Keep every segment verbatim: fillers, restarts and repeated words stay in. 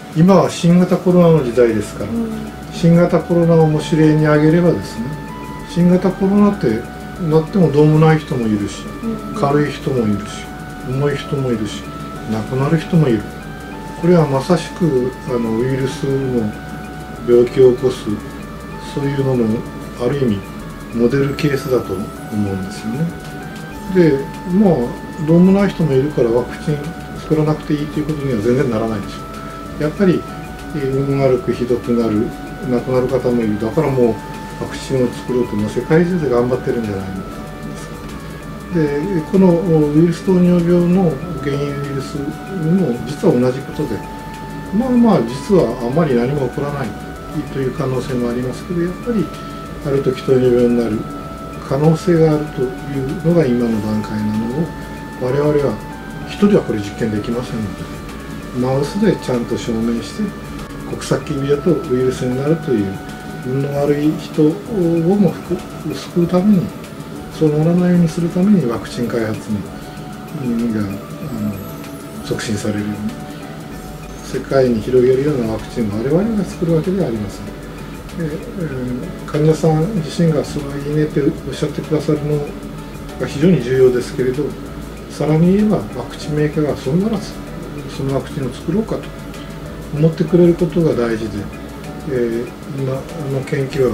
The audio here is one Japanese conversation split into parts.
今は新型コロナの時代ですから、うん、新型コロナをもし例に挙げればですね、新型コロナってなってもどうもない人もいるし、うん、軽い人もいるし、重い人もいるし、亡くなる人もいる。これはまさしくあのウイルスの病気を起こす、そういうののある意味モデルケースだと思うんですよね。で、まあどうもない人もいるからワクチン作らなくていいということには全然ならないでしょう。やっぱり運悪くひどくなる、亡くなる方もいる。だからもうワクチンを作ろうとも世界中で頑張ってるんじゃないですか。で、このウイルス糖尿病の原因ウイルスも実は同じことで、まあまあ実はあまり何も起こらないという可能性もありますけど、やっぱりある時糖尿病になる可能性があるというのが今の段階なのを、我々は一人はこれ実験できませんので、マウスでちゃんと証明して国際機病とウイルスになるという運の悪い人をも救うために、そうならないようにするためにワクチン開発にがあの促進されるように、世界に広げるようなワクチンを我々が作るわけではありません。えー、患者さん自身がそれはいいねっておっしゃってくださるのが非常に重要ですけれど、さらに言えばワクチンメーカーがそんならそのワクチンを作ろうかと思ってくれることが大事で、えー、今の研究は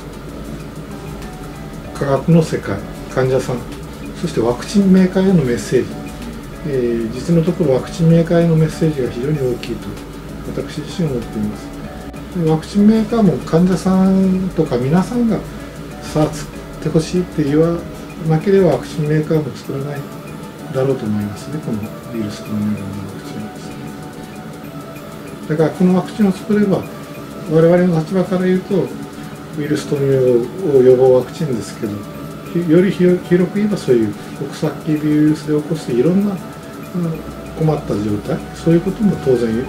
科学の世界、患者さん、そしてワクチンメーカーへのメッセージ、えー、実のところワクチンメーカーへのメッセージが非常に大きいと私自身思っています。ワクチンメーカーも患者さんとか皆さんがさあ作ってほしいって言わなければワクチンメーカーも作らないだろうと思いますね、このウイルス糖尿病のワクチンですね。だからこのワクチンを作れば我々の立場から言うとウイルス糖尿病を予防ワクチンですけど、より広く言えばそういう国際ウイルスで起こすいろんな困った状態、そういうことも当然、うん、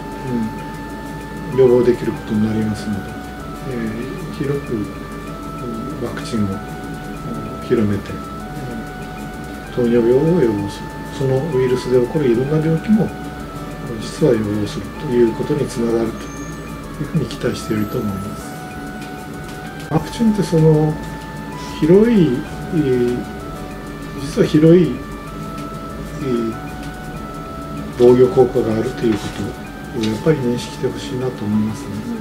予防できることになりますので、えー、広くワクチンを広めて糖尿病を予防する、そのウイルスで起こるいろんな病気も実は予防するということにつながるというふうに期待していると思います。ワクチンってその広い、えー、実は広い、えー、防御効果があるということをやっぱり認識してほしいなと思いますね。